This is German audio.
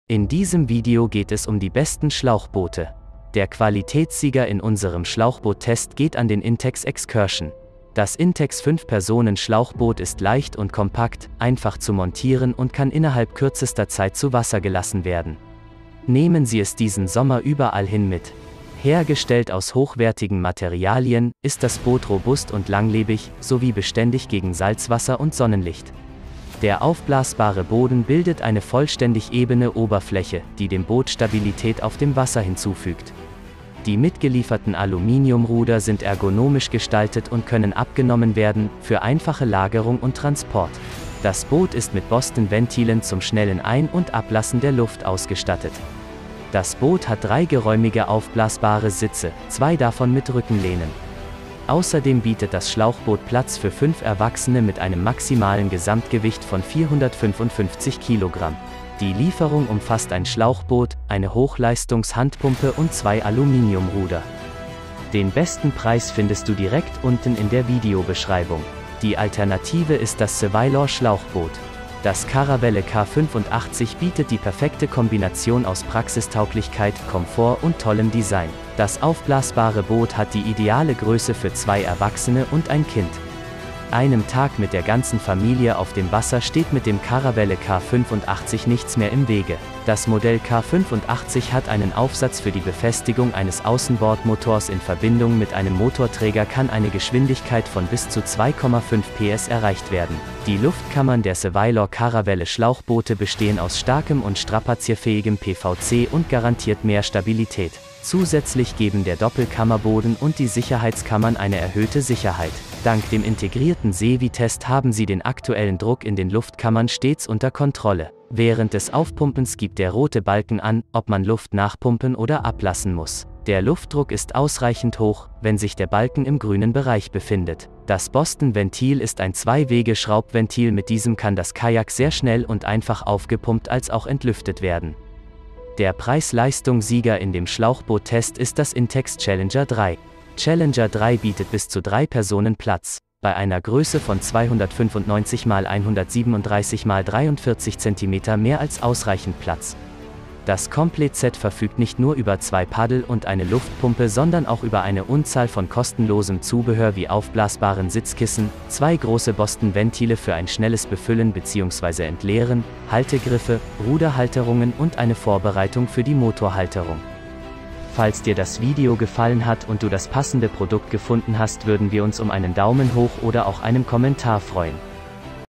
In diesem Video geht es um die besten Schlauchboote. Der Qualitätssieger in unserem Schlauchboot-Test geht an den Intex Excursion. Das Intex 5-Personen-Schlauchboot ist leicht und kompakt, einfach zu montieren und kann innerhalb kürzester Zeit zu Wasser gelassen werden. Nehmen Sie es diesen Sommer überall hin mit. Hergestellt aus hochwertigen Materialien, ist das Boot robust und langlebig, sowie beständig gegen Salzwasser und Sonnenlicht. Der aufblasbare Boden bildet eine vollständig ebene Oberfläche, die dem Boot Stabilität auf dem Wasser hinzufügt. Die mitgelieferten Aluminiumruder sind ergonomisch gestaltet und können abgenommen werden, für einfache Lagerung und Transport. Das Boot ist mit Boston-Ventilen zum schnellen Ein- und Ablassen der Luft ausgestattet. Das Boot hat 3 geräumige aufblasbare Sitze, 2 davon mit Rückenlehnen. Außerdem bietet das Schlauchboot Platz für 5 Erwachsene mit einem maximalen Gesamtgewicht von 455 Kilogramm. Die Lieferung umfasst ein Schlauchboot, eine Hochleistungs-Handpumpe und 2 Aluminiumruder. Den besten Preis findest du direkt unten in der Videobeschreibung. Die Alternative ist das Sevailor Schlauchboot. Das Caravelle K85 bietet die perfekte Kombination aus Praxistauglichkeit, Komfort und tollem Design. Das aufblasbare Boot hat die ideale Größe für 2 Erwachsene und ein Kind. Einem Tag mit der ganzen Familie auf dem Wasser steht mit dem Caravelle K85 nichts mehr im Wege. Das Modell K85 hat einen Aufsatz für die Befestigung eines Außenbordmotors in Verbindung mit einem Motorträger kann eine Geschwindigkeit von bis zu 2,5 PS erreicht werden. Die Luftkammern der Sevailor Caravelle Schlauchboote bestehen aus starkem und strapazierfähigem PVC und garantiert mehr Stabilität. Zusätzlich geben der Doppelkammerboden und die Sicherheitskammern eine erhöhte Sicherheit. Dank dem integrierten Sevi-Test haben Sie den aktuellen Druck in den Luftkammern stets unter Kontrolle. Während des Aufpumpens gibt der rote Balken an, ob man Luft nachpumpen oder ablassen muss. Der Luftdruck ist ausreichend hoch, wenn sich der Balken im grünen Bereich befindet. Das Boston-Ventil ist ein 2-Wege-Schraubventil, mit diesem kann das Kajak sehr schnell und einfach aufgepumpt als auch entlüftet werden. Der Preis-Leistung-Sieger in dem Schlauchboot-Test ist das Intex Challenger 3. Challenger 3 bietet bis zu 3 Personen Platz. Bei einer Größe von 295 x 137 x 43 cm mehr als ausreichend Platz. Das Komplettset verfügt nicht nur über 2 Paddel und eine Luftpumpe, sondern auch über eine Unzahl von kostenlosem Zubehör wie aufblasbaren Sitzkissen, 2 große Boston-Ventile für ein schnelles Befüllen bzw. Entleeren, Haltegriffe, Ruderhalterungen und eine Vorbereitung für die Motorhalterung. Falls dir das Video gefallen hat und du das passende Produkt gefunden hast, würden wir uns um einen Daumen hoch oder auch einen Kommentar freuen.